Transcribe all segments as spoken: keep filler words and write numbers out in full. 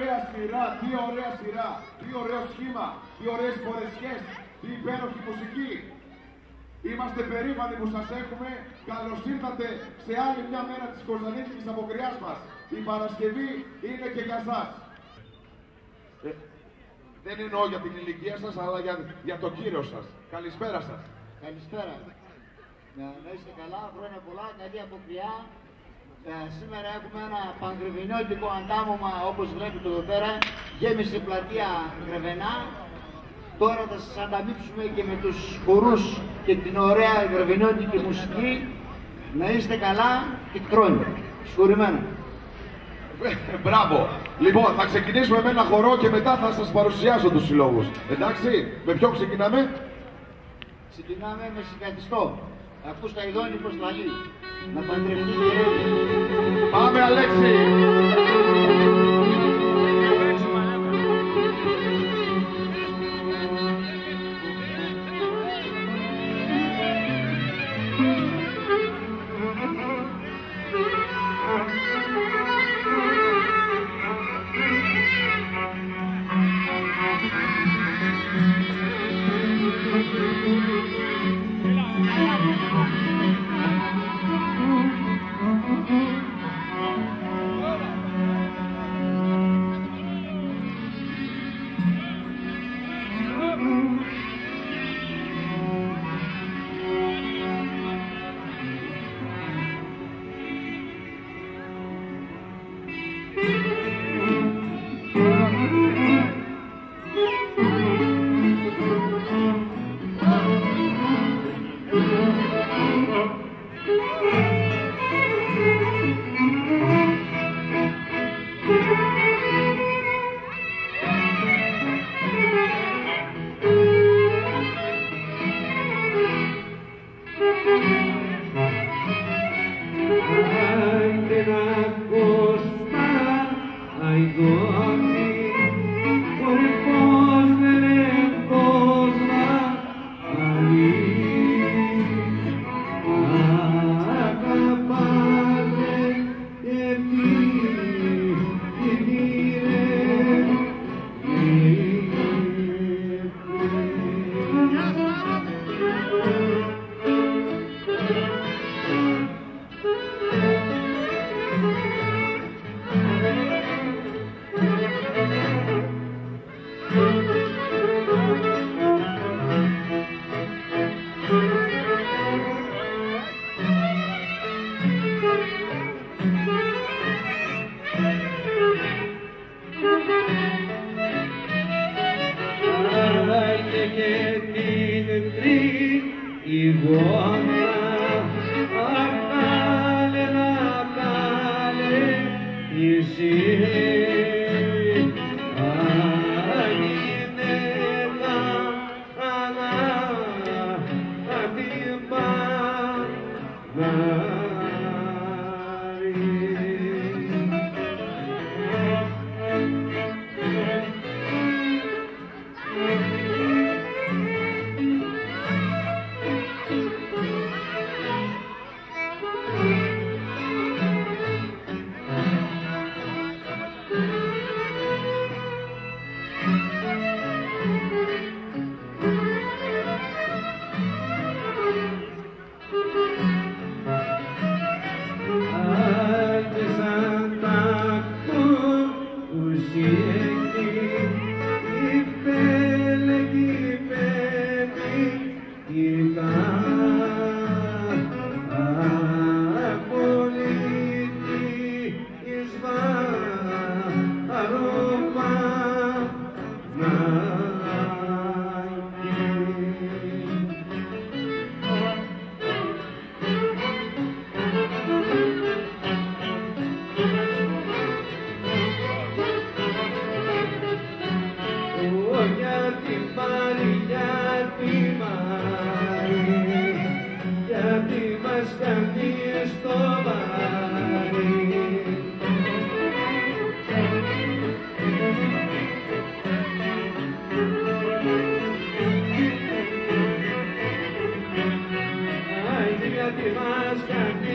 ωραία σειρά, τι ωραία σειρά, τι ωραίο σχήμα, τι ωραίες φορεσιές, τι υπέροχη μουσική. Είμαστε περήφανοι που σας έχουμε. Καλώς ήρθατε σε άλλη μια μέρα της Κωνσταντίνικης αποκριάς μας. Η Παρασκευή είναι και για σας. Ε, δεν εννοώ για την ηλικία σας, αλλά για, για το κύριο σας. Καλησπέρα σας. Καλησπέρα. Να, να είστε καλά, χρόνια πολλά, καλή αποκριά. Ε, σήμερα έχουμε ένα παγκρεβενιώτικο αντάμωμα, όπως βλέπετε εδώ πέρα. Γέμισε πλατεία Γρεβενά. Τώρα θα σας ανταμείψουμε και με τους χορούς και την ωραία γρεβενιώτικη μουσική. Να είστε καλά και χρόνια. Συγχωρημένα. Μπράβο! Λοιπόν, θα ξεκινήσουμε με ένα χορό και μετά θα σας παρουσιάσω τους συλλόγους. Εντάξει, με ποιο ξεκινάμε? Ξεκινάμε με συγκατιστό. Ακούς τα ειδώνει πως λαλεί. Να παντρευτεί. Πάμε, Αλέξη!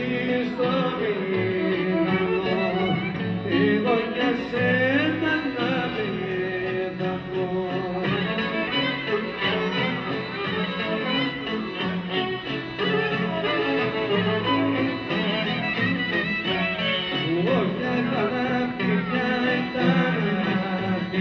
Εγώ για σένα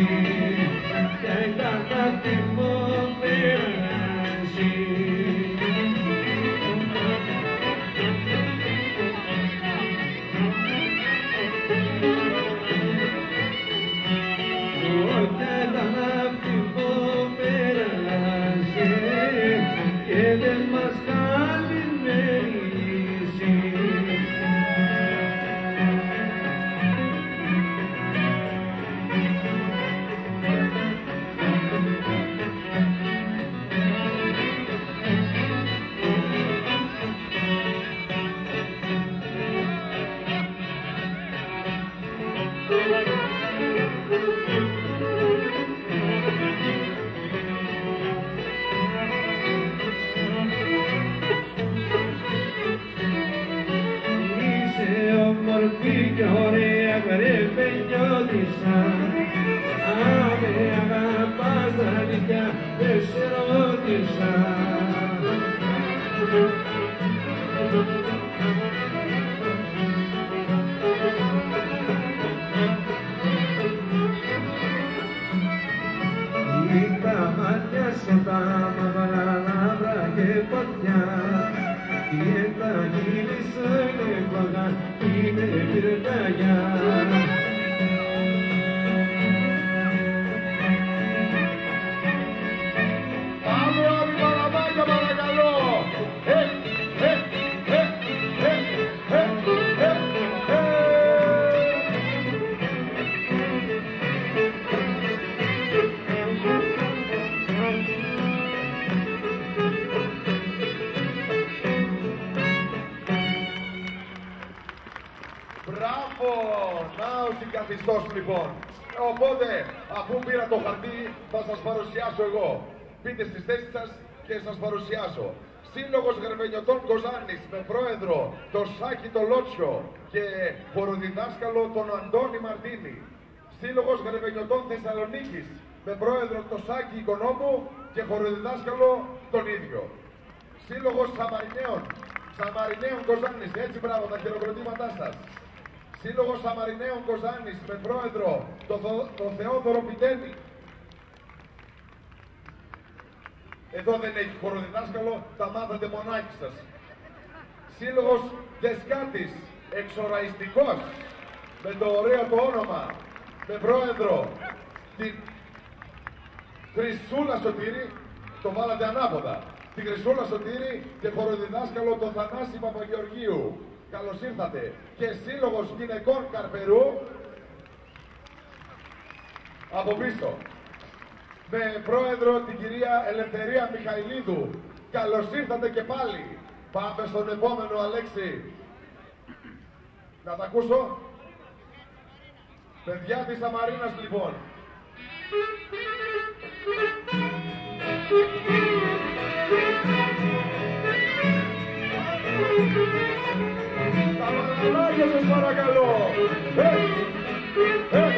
Λοιπόν, οπότε, αφού πήρα το χαρτί, θα σας παρουσιάσω εγώ. Πείτε στις θέσεις σας και σας παρουσιάσω. Σύλλογος Γερμενιωτών Κοζάνης με πρόεδρο τον Σάκη τον Λότσιο και χοροδιδάσκαλο τον Αντώνη Μαρτίνη. Σύλλογος Γερμενιωτών Θεσσαλονίκης με πρόεδρο τον Σάκη Οικονόμου και χοροδιδάσκαλο τον ίδιο. Σύλλογος Σαμαριναίων, Σαμαριναίων Κοζάνης, έτσι μπράβο τα χειροκροτήματά σας. Σύλλογος Σαμαριναίων Κοζάνης με πρόεδρο τον το Θεόδωρο Πιτένη. Εδώ δεν έχει χοροδιδάσκαλο, τα μάθατε μονάχοι σας. Σύλλογος Δεσκάτης, εξοραϊστικός, με το ωραίο το όνομα, με πρόεδρο την Χρυσούλα Σωτήρη, το βάλατε ανάποδα. Την Χρυσούλα Σωτήρη και χοροδιδάσκαλο τον Θανάση Παπαγεωργίου. Καλώς ήρθατε. Και Σύλλογος Γυναικών Καρπερού από πίσω. Με πρόεδρο την κυρία Ελευθερία Μιχαηλίδου. Καλώς ήρθατε και πάλι. Πάμε στον επόμενο, Αλέξη. Να τα ακούσω. Παιδιά της Σαμαρίνας λοιπόν. Τα παραλάγια σας παρακαλώ. Hey! Hey!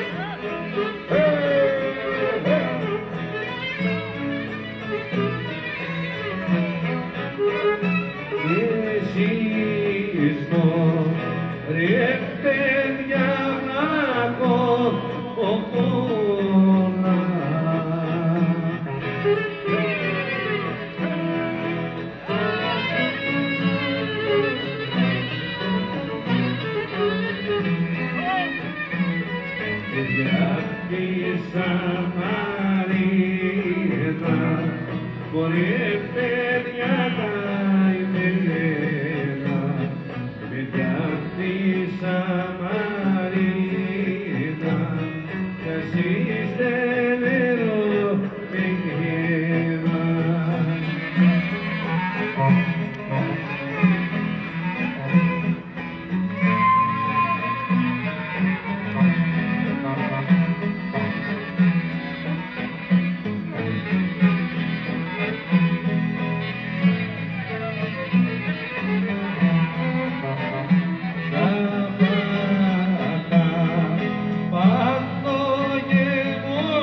Πάθο γεμώ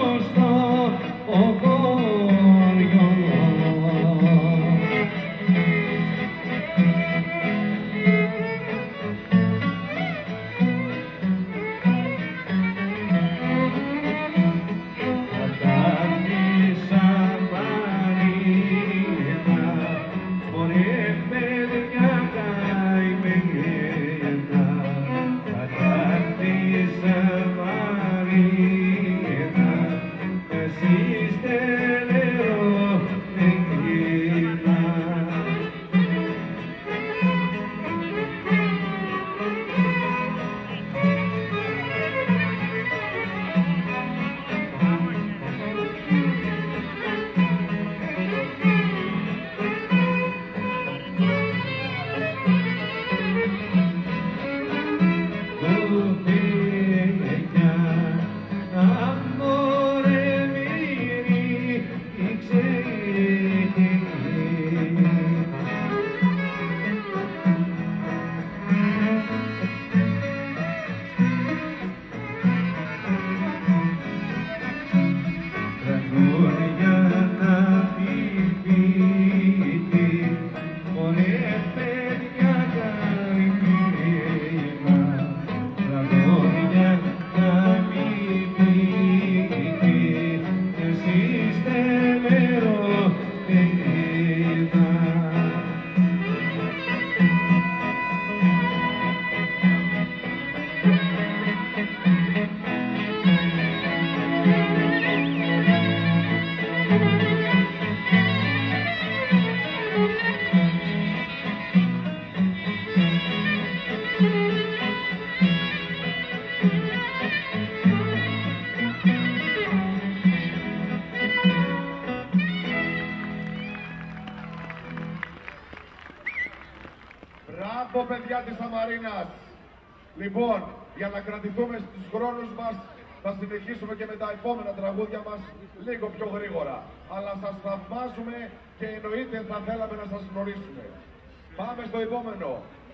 της Σαμαρίνας. Λοιπόν, για να κρατηθούμε στους χρόνους μας, θα συνεχίσουμε και με τα επόμενα τραγούδια μας λίγο πιο γρήγορα. Αλλά σας θαυμάζουμε και εννοείται θα θέλαμε να σας γνωρίσουμε. Πάμε στο επόμενο.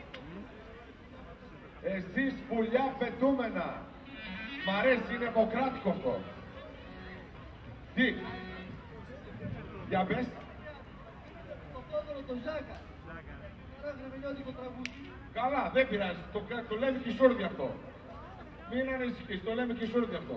Εσείς πουλιά πετούμενα. Μ' αρέσει, είναι αποκράτικο αυτό. Τι. Για πες. Το Θόδωρο τον Ζάκα. Ένα γρεβενιώτικο τραγούδι. Καλά, δεν πειράζει. Το, το λέμε και σούρδι αυτό. Μην ανησυχείς, το λέμε και σούρδι αυτό.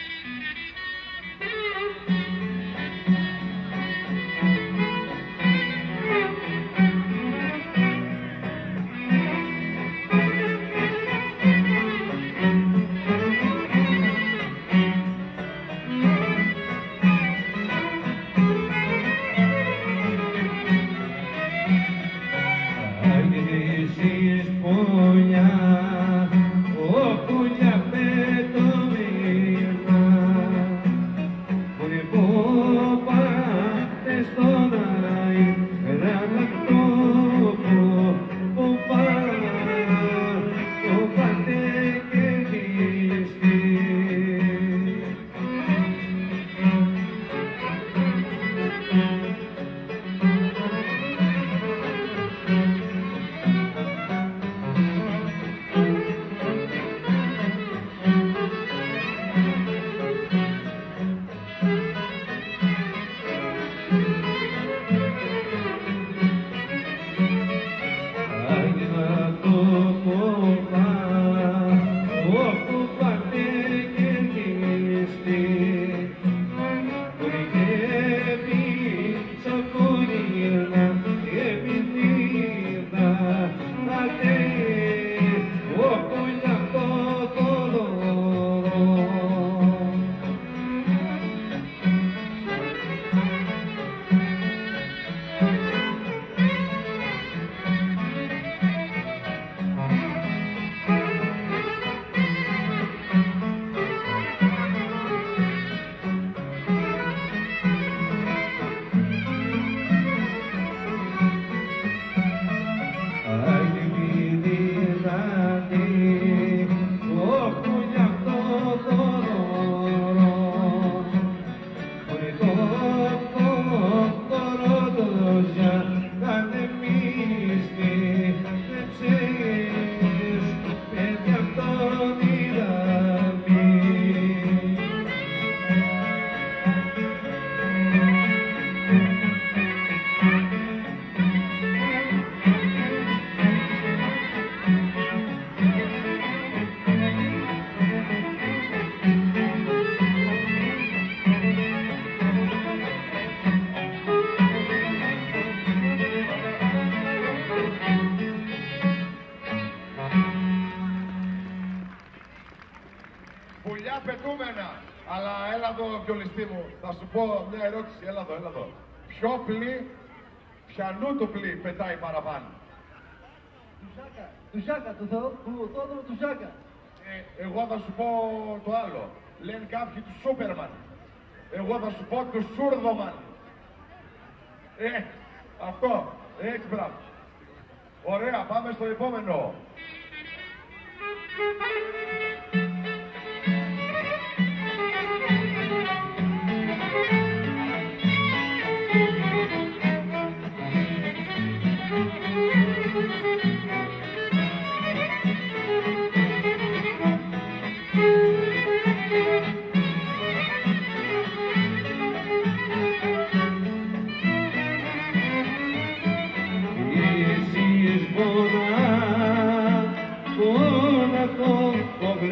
Αλλά έλα εδώ, βιολιστή μου, θα σου πω μια ερώτηση, έλα εδώ, έλα εδώ. Ποιο πλοί, ποιανού το πλοί πετάει παραπάνω? Του Ζάκα, του Ζάκα, του Θόδωρο του Ζάκα. Ε, εγώ θα σου πω το άλλο. Λένε κάποιοι του Σούπερμαν. Εγώ θα σου πω του Σούρδομαν. Ε, αυτό, έτσι μπράβο. Ωραία, πάμε στο επόμενο. Εσύ είσαι μόνα, μόνα το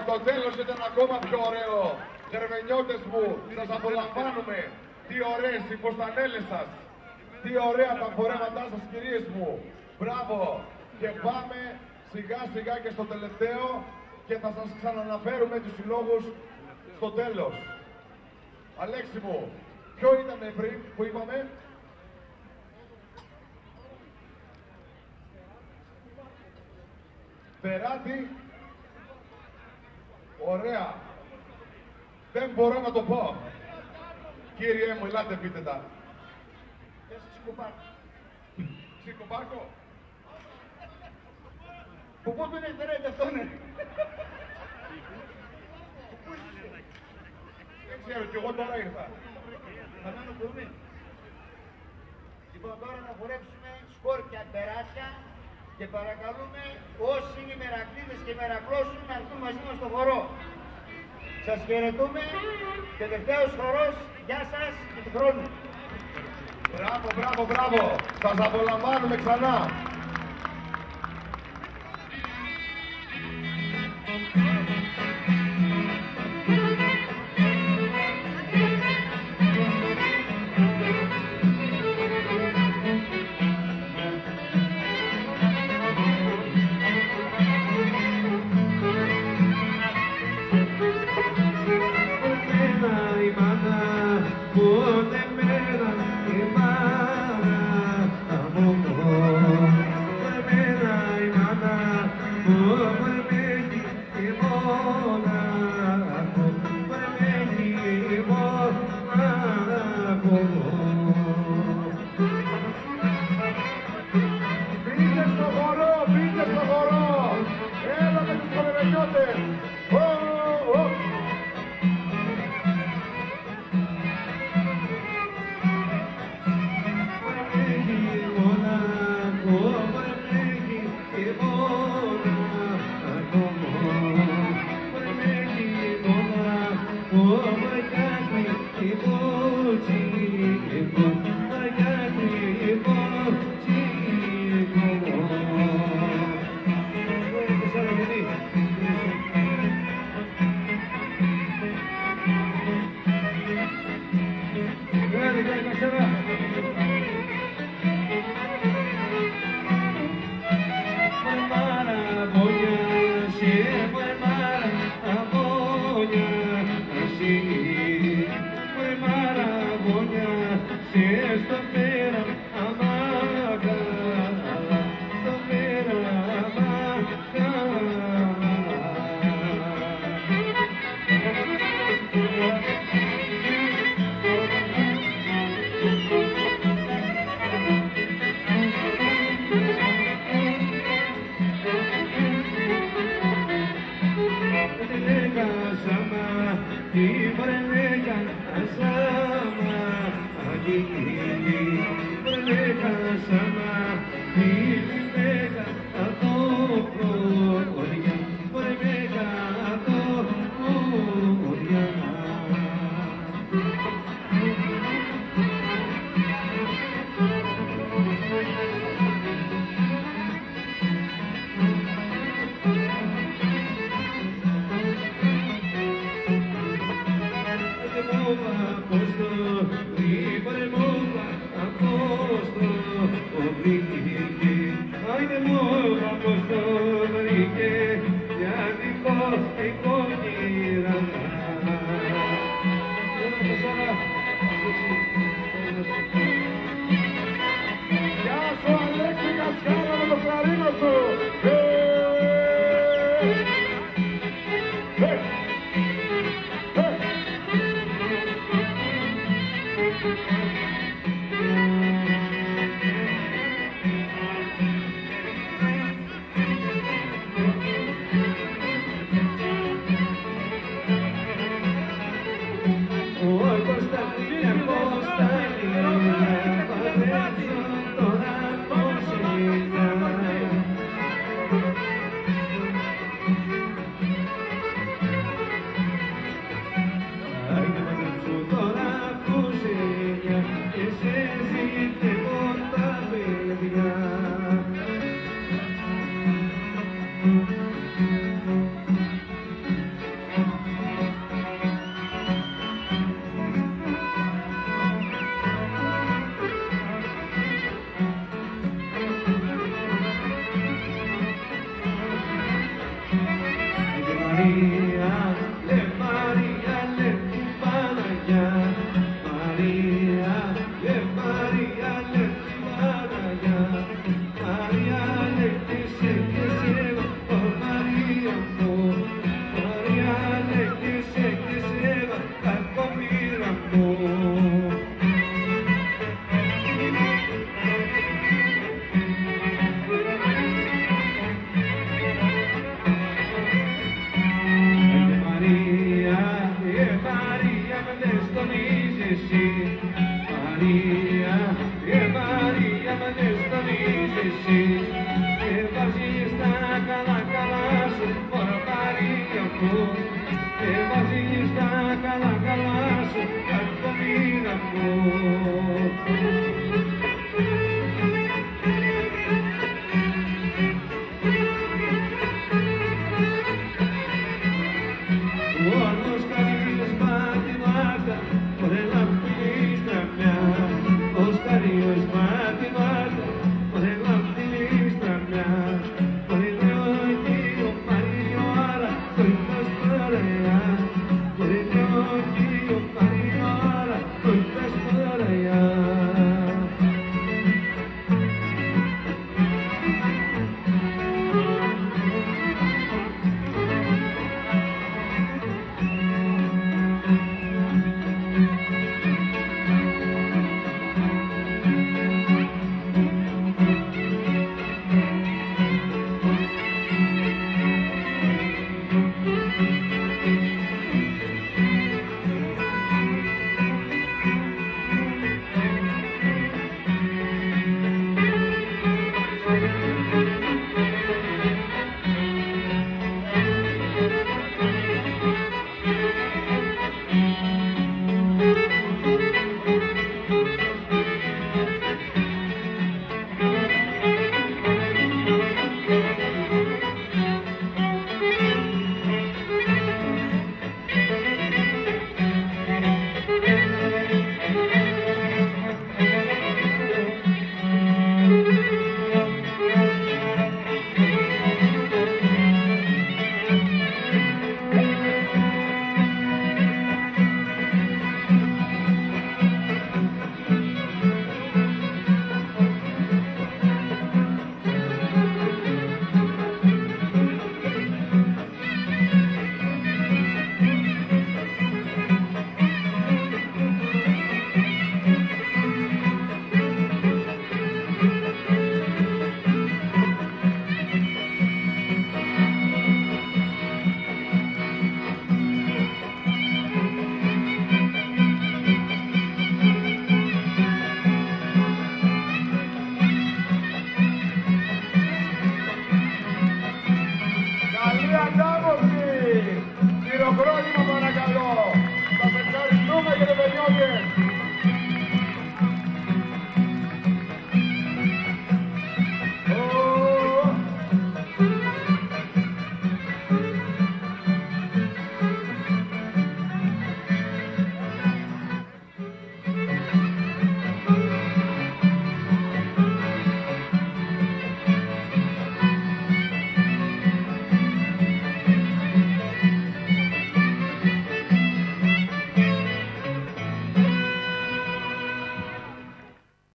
το τέλος ήταν ακόμα πιο ωραίο. Γερμενιώτες μου, σας απολαμβάνουμε. Τι ωραίες οι ποστανέλες σας. Τι ωραία τα φορέματά σας, κυρίες μου. Μπράβο. Και πάμε σιγά σιγά και στο τελευταίο και θα σας ξαναναφέρουμε τους συλλόγους στο τέλος. Αλέξη μου, ποιο ήταν πριν που είπαμε? Περάτη. Ωραία. Δεν μπορώ να το πω. Κύριε μου, ελάτε πείτε τα. Ψικοπάρκο. Που πού τον έφερετε αυτόν, ναι. Δεν ξέρω, κι εγώ τώρα ήρθα. Φανάνω μπορούμε. Λοιπόν, τώρα να χορέψουμε σκόρπια περάσια και παρακαλούμε όσοι είναι μερακλείδες και μερακλώσουν να έρθουν μαζί μας στο χορό. Σας χαιρετούμε. Τελευταίος χορός. Γεια σας και του χρόνου. Μπράβο, μπράβο, μπράβο. Σας απολαμβάνουμε ξανά. Thank you.